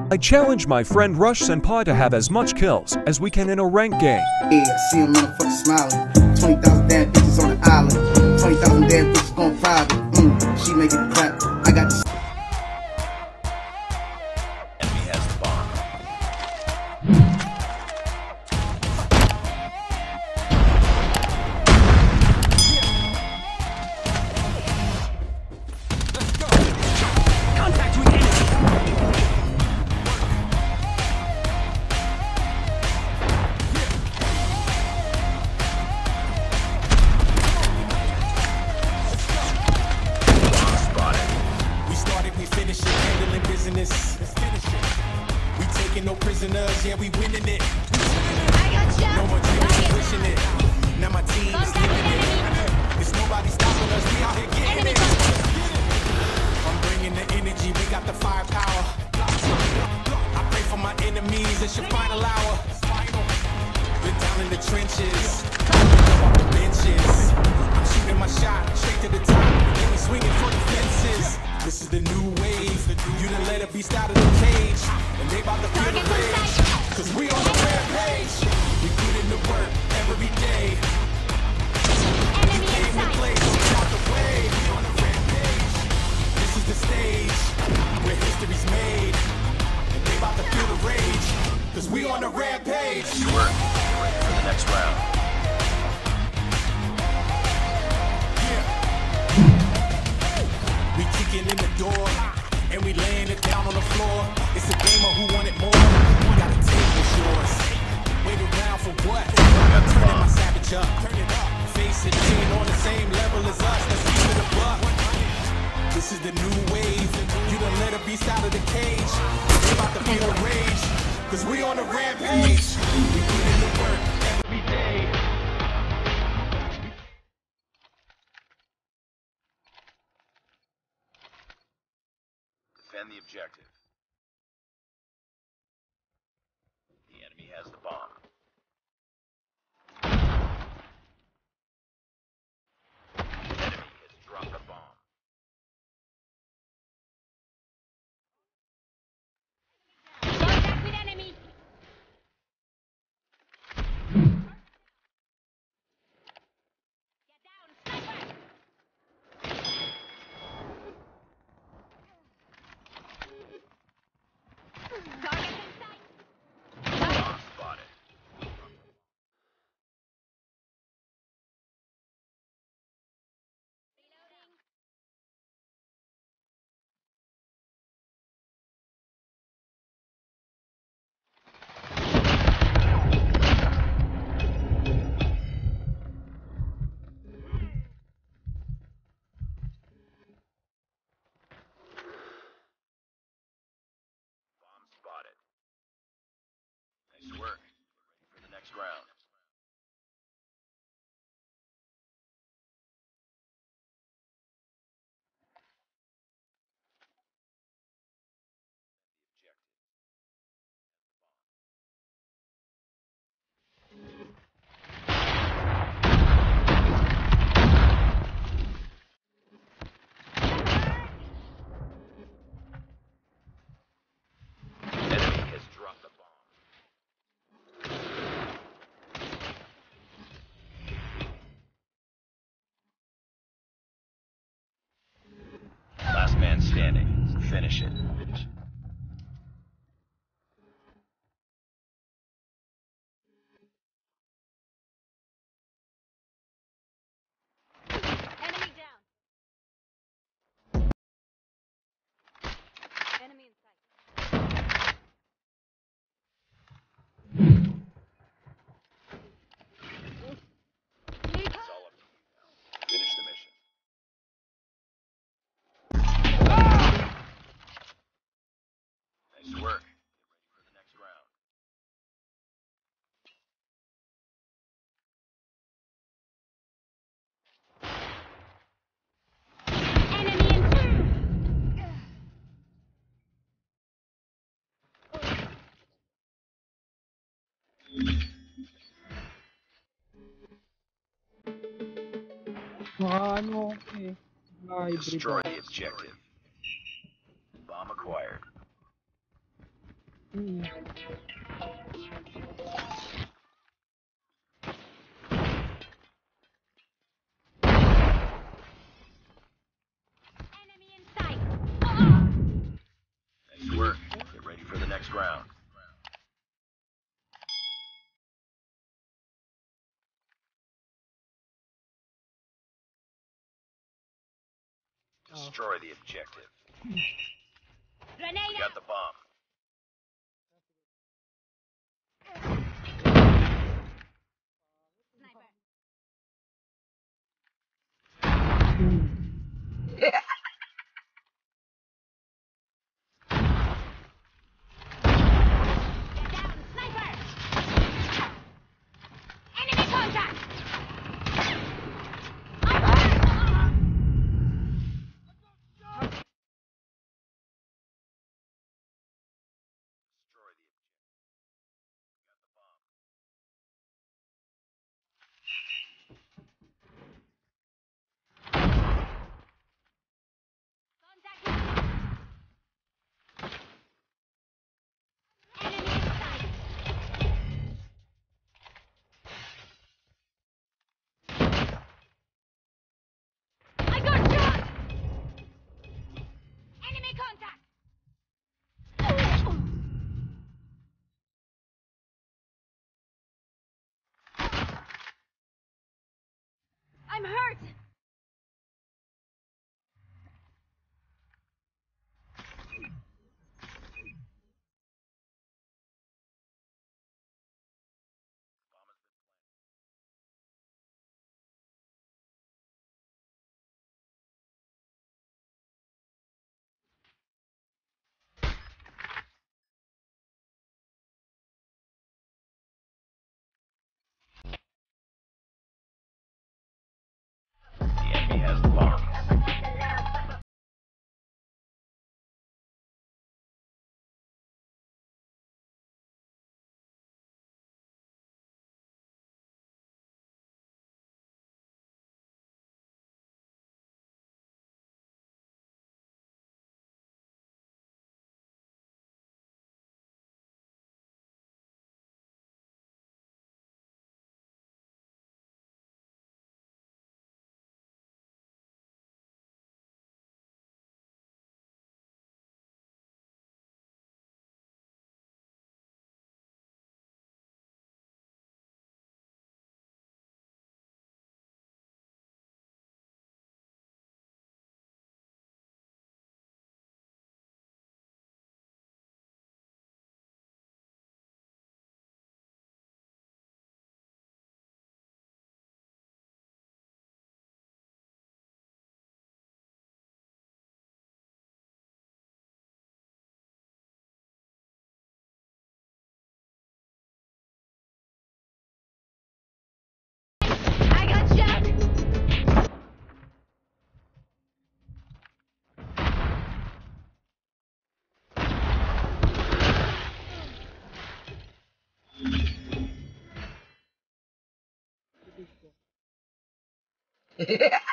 I challenge my friend Rush Senpai to have as much kills as we can in a ranked game. Yeah, I see them motherfuckers smiling. 20,000 damn bitches on the island. 20,000 damn bitches going private. She make it clap. I got the Enemy has the bomb. Contact with enemy. We finish it, handling business. We taking no prisoners, yeah, we winning it. No more dreaming, pushing it. Now my team is living it. There's nobody stopping us, we out here getting it. I'm bringing the energy, we got the firepower. I pray for my enemies, it's your final hour. Been down in the trenches, off the benches. I'm shooting my shot, straight to the top, and we swinging for the fences. This is the new wave. You done let a beast out of the cage, and they about to feel the rage. Cause we on the rampage. We put in the work every day. We came to play, so get out the way. We on the rampage. This is the stage where history's made, and they about to feel the rage. Cause we on the rampage. Nice work. Ready for the next round. We kicking in the door, and we laying it down on the floor. It's a game of who wanted more. We gotta take what's yours. Wait around for what? Turning my savage up. Turn it up. Face it, she ain't on the same level as us. Let's keep it a buck. This is the new wave. You done let a beast out of the cage. They about to feel the rage. Cause we on the rampage. We put in the work every day. Defend the objective. The enemy has the bomb. The enemy has dropped the bomb. Contact with enemy. Get down, sniper. Target in sight. Bomb spotted. Reloading. Bomb spotted. Nice work. Ready for the next round. The objective. Enemy has dropped the bomb. Last man standing. Finish it. Enemy down. Enemy in sight. It's all up to you now. Finish the mission. Nice work. Get ready for the next round. Enemy in sight. Ano eh. Hybrid Destroy ako. the objective. Bomb acquired. Enemy in sight. Nice work. Get ready for the next round. Destroy the objective. Grenade We got out. the bomb. Sniper. Get down, sniper. Enemy contact. Destroy the objective. We got the bomb. Contact. Enemy in sight. I got shot. Enemy contact. I'm hurt. Bomb has been planted. The enemy has the bomb. I got shot. Yeah.